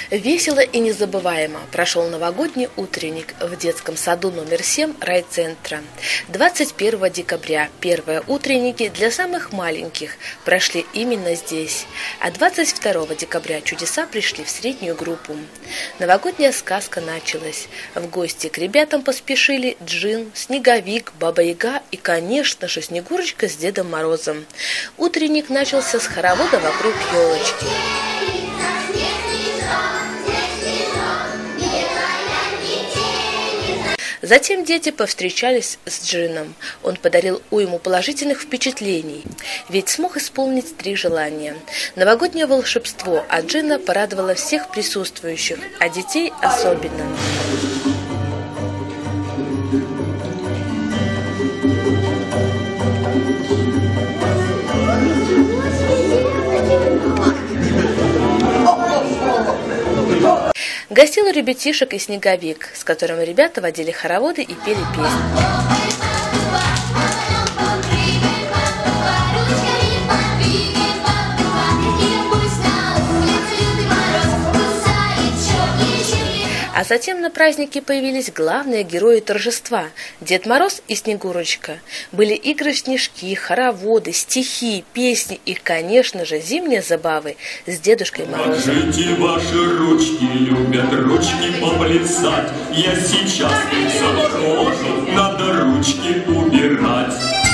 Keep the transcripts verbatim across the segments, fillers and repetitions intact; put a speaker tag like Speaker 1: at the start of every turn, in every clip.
Speaker 1: Весело и незабываемо прошел новогодний утренник в детском саду номер семь райцентра. двадцать первого декабря первые утренники для самых маленьких прошли именно здесь, а двадцать второго декабря чудеса пришли в среднюю группу. Новогодняя сказка началась. В гости к ребятам поспешили Джин, Снеговик, Баба-Яга и, конечно же, Снегурочка с Дедом Морозом. Утренник начался с хоровода вокруг елочки. Затем дети повстречались с Джином. Он подарил уйму положительных впечатлений, ведь смог исполнить три желания. Новогоднее волшебство от Джина порадовало всех присутствующих, а детей особенно. Гостил у ребятишек и Снеговик, с которым ребята водили хороводы и пели песни. А затем на празднике появились главные герои торжества – Дед Мороз и Снегурочка. Были игры в снежки, хороводы, стихи, песни и, конечно же, зимние забавы с Дедушкой Морозом.
Speaker 2: Покажите ваши ручки, любят ручки поплясать. Я сейчас их заморожу, надо ручки убирать.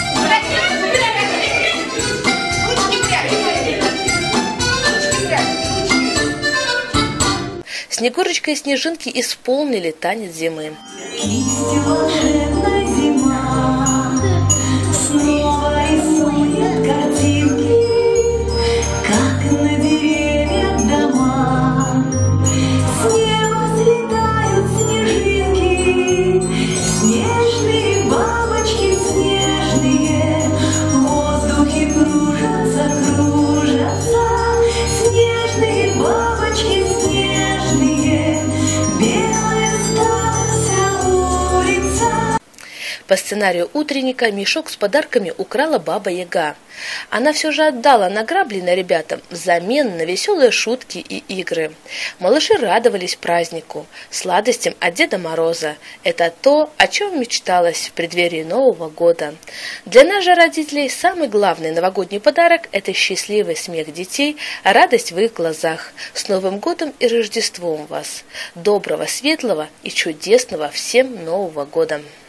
Speaker 1: Снегурочка и Снежинки исполнили танец зимы.
Speaker 3: Кисти волшебная зима снова рисует картинки, как на деревьях дома. С неба взлетают снежинки, снежные бабочки снежные, в воздухе кружатся, кружатся, снежные бабочки снежные, белая стала улица.
Speaker 1: По сценарию утренника мешок с подарками украла Баба-Яга. Она все же отдала награбленное ребятам взамен на веселые шутки и игры. Малыши радовались празднику, сладостям от Деда Мороза. Это то, о чем мечталось в преддверии Нового года. Для нас же, родителей, самый главный новогодний подарок – это счастливый смех детей, радость в их глазах. С Новым годом и Рождеством вас! Доброго, светлого и чудесного всем Нового года!